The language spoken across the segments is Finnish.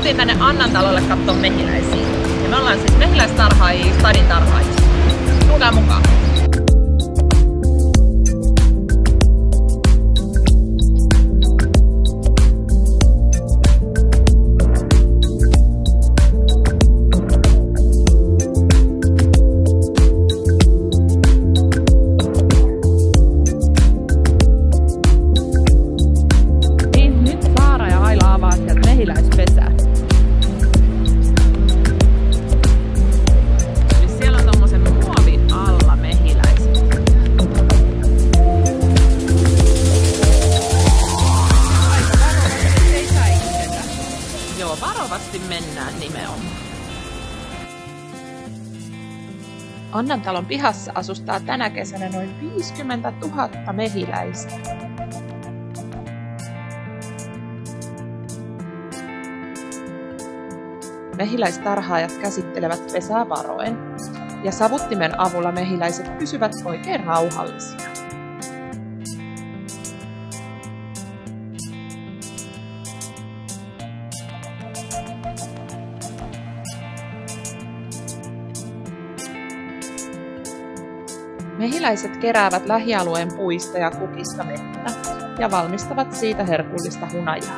tultiin tänne Annantalolle katsomaan mehiläisiä. Ja me ollaan siis mehiläistarhaajia Stadin tarhaajista. Tulkaa mukaan! Varovasti mennään nimenomaan. Annantalon pihassa asustaa tänä kesänä noin 50 000 mehiläistä. Mehiläistarhaajat käsittelevät pesää varoen, ja savuttimen avulla mehiläiset pysyvät oikein rauhallisia. Mehiläiset keräävät lähialueen puista ja kukista vettä ja valmistavat siitä herkullista hunajaa.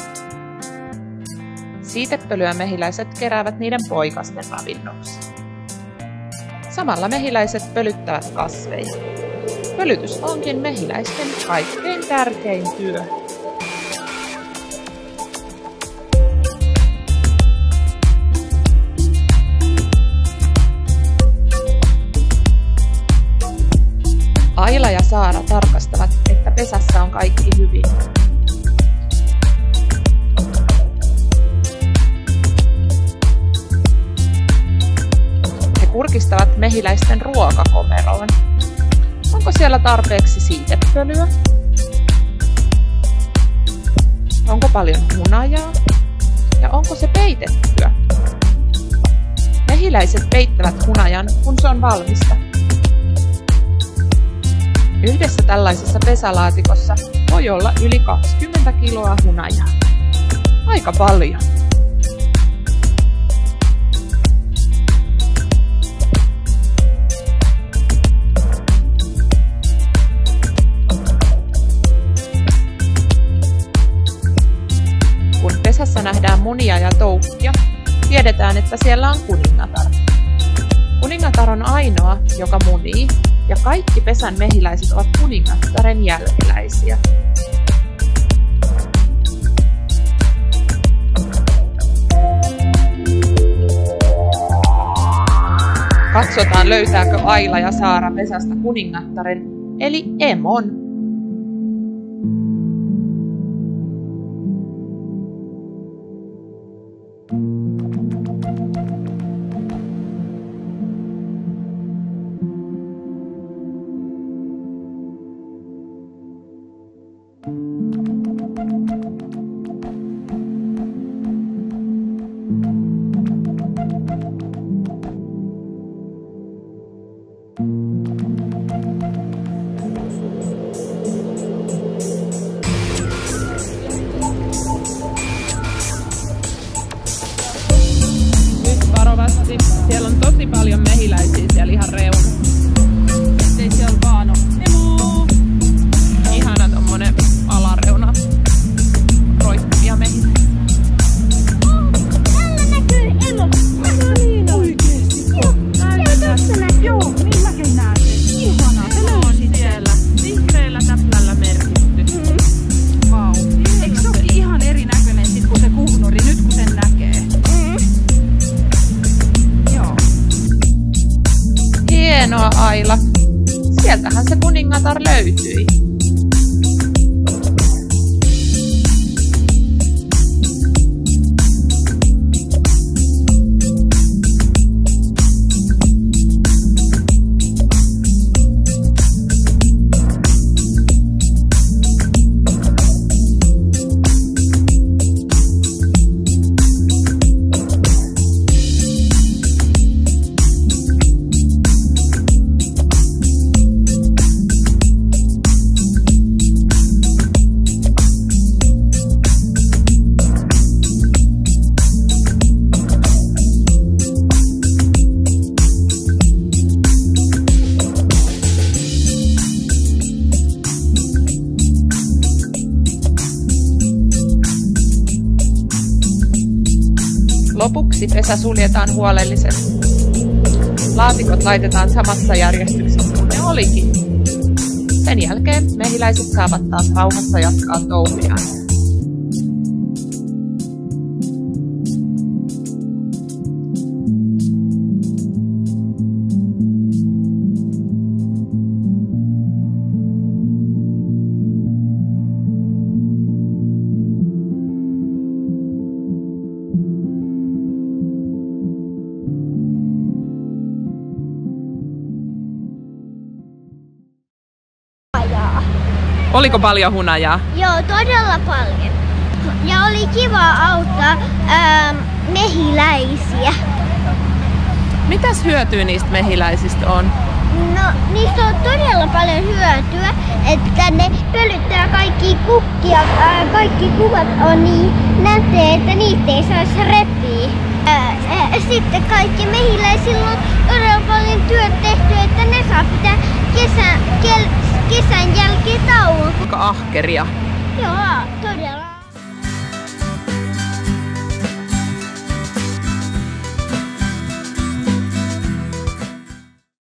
Siitepölyä mehiläiset keräävät niiden poikasten ravinnoksi. Samalla mehiläiset pölyttävät kasveja. Pölytys onkin mehiläisten kaikkein tärkein työ. Aila ja Saara tarkastavat, että pesässä on kaikki hyvin. He kurkistavat mehiläisten ruokakomeroon. Onko siellä tarpeeksi siitepölyä? Onko paljon hunajaa? Ja onko se peitettyä? Mehiläiset peittävät hunajan, kun se on valmista. Yhdessä tällaisessa pesälaatikossa voi olla yli 20 kiloa hunajaa. Aika paljon. Kun pesässä nähdään munia ja toukkia, tiedetään, että siellä on kuningatar. Kuningatar on ainoa, joka munii, ja kaikki pesän mehiläiset ovat kuningattaren jälkeläisiä. Katsotaan, löytääkö Aila ja Saara pesästä kuningattaren, eli emon. Varovasti. Siellä on tosi paljon mehiläisiä siellä ihan reunassa. Ettei siellä vaan oo. Emu! Ihana tommonen alareuna. Roikkuvia mehiläisiä. Täällä näkyy emo. Niin oikeesti. Joo, tässä näkyy. Joo, niin mäkin näen sen. Ihanaa. Se on siellä vihreällä täplällä merkitty. Vau. Eikö se ookin ihan erinäköinen sit kun se kuhnuri, nyt kun sen näkee? Hienoa, Aila. Sieltähän se kuningatar löytyi. Lopuksi pesä suljetaan huolellisesti. Laatikot laitetaan samassa järjestyksessä kuin ne olikin. Sen jälkeen mehiläiset saavat taas rauhassa jatkaa touhujaan. Oliko paljon hunajaa? Joo, todella paljon. Ja oli kiva auttaa mehiläisiä. Mitäs hyötyä niistä mehiläisistä on? No, niistä on todella paljon hyötyä, että ne pölyttää kaikki kukkia. Kaikki kuvat on niin nättejä, että niitä ei saisi repiä. Sitten kaikki mehiläisillä on todella paljon työt tehty, että ne saa pitää kesän jälkeen tauon. Aika ahkeria. Joo, todella.